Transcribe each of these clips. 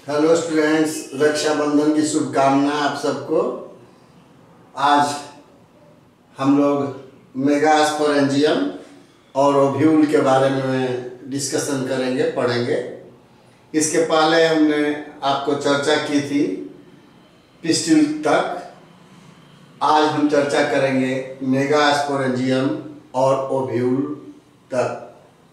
Hello students, Rakshabandhan की शुभकामनाएं आप सबको। आज हम लोग मेगास्पोरेंजियम और ओव्यूल के बारे में डिस्कशन करेंगे, पढ़ेंगे। इसके पहले हमने आपको चर्चा की थी पिस्टिल तक। आज हम चर्चा करेंगे मेगास्पोरेंजियम और ओव्यूल तक।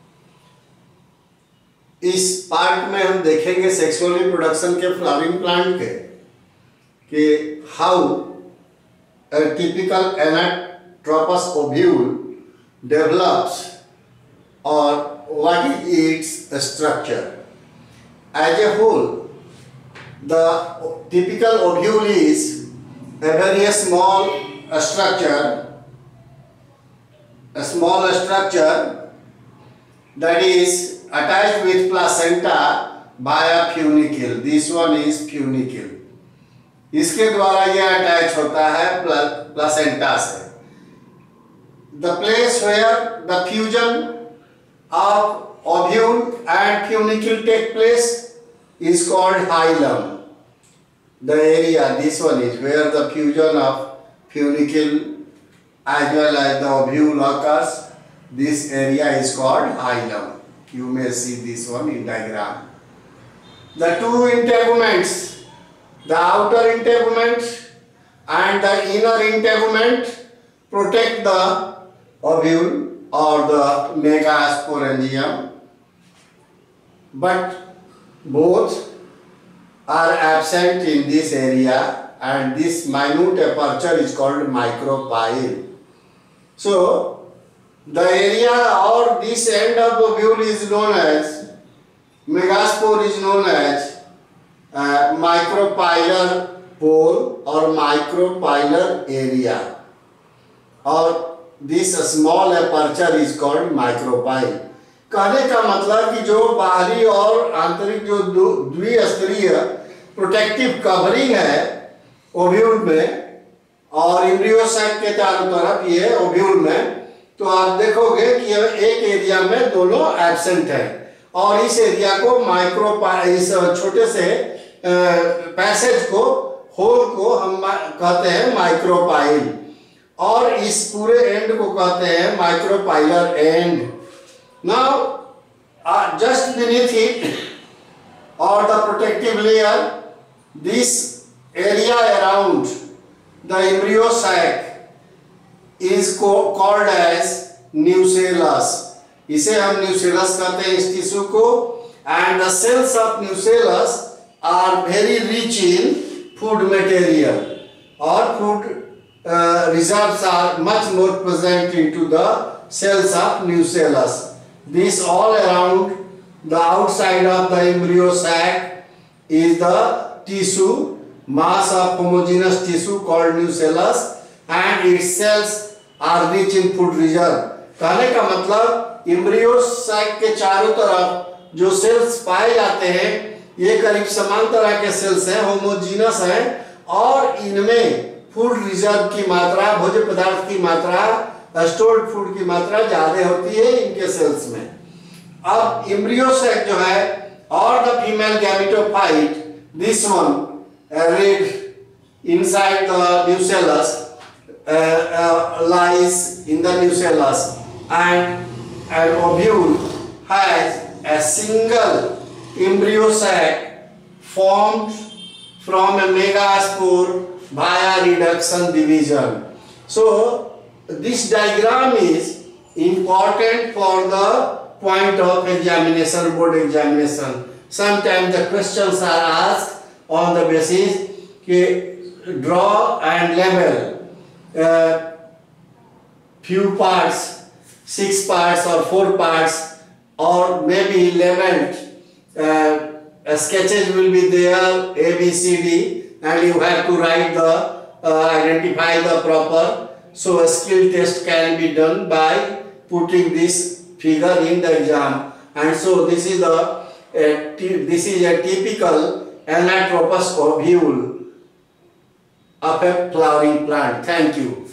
इस पार्ट में हम देखेंगे सेक्सुअल रिप्रोडक्शन के फ्लावरिंग प्लांट के कि how a typical anatropous ovule develops or what is its structure. As a whole, the typical ovule is a very small structure that is attached with placenta via funicle. This one is funicle. इसके द्वारा यह attach होता है placenta से। The place where the fusion of ovule and funicle take place is called hilum. The area, this one is where the fusion of funicle as well as the ovule occurs. This area is called hilum. You may see this one in diagram. The two integuments, the outer integument and the inner integument, protect the ovule or the megasporangium, but both are absent in this area, and this minute aperture is called micropyle. So the area or this end of ovule is known as megaspore, is known as micropylar pole or micropylar area, or this small aperture is called micropyle. कहने का मतलब कि जो बाहरी और आंतरिक जो द्विस्तरीय प्रोटेक्टिव कवरिंग है ओव्यूल में और एम्ब्रियो साइट के चारों तरफ ये ओव्यूल में, तो आप देखोगे कि एक एरिया में दोनों एब्सेंट है और इस एरिया को माइक्रोपाइल, इस छोटे से पैसेज को, होल को हम कहते हैं माइक्रोपाइल, और इस पूरे एंड को कहते हैं micropylar end. Now just beneath it or the protective layer, this area around the embryo sac is called as nucellus. इसे हम nucellus कहते हैं इस टिश्यू को, and the cells of nucellus are very rich in food material, or food reserves are much more present into the cells of nucellus. This all around the outside of the embryo sac is the tissue, mass of homogeneous tissue called nucellus, and its cells are rich in food reserve. कहने का मतलब embryo sac के चारों तरफ जो sales पाए जाते हैं ये करीब समान तरह के सेल्स हैं, होमोजीनस हैं, और इनमें फूड रिजर्व की मात्रा, भोज्य पदार्थ की मात्रा, स्टोर्ड फूड की मात्रा ज्यादा होती है इनके सेल्स में। अब एम्ब्रियो सैक जो है और the female gametophyte, this one red inside the nucellus, lies in the nucellus, and an ovule has a single embryo sac formed from a megaspore via reduction division. So this diagram is important for the point of examination, board examination. Sometimes the questions are asked on the basis कि draw and label few parts, 6 parts or 4 parts, or maybe labeled sketches will be there, A, B, C, D, and you have to write the identify the proper. So a skill test can be done by putting this figure in the exam, and so this is a typical anatropous ovule of a flowering plant. Thank you.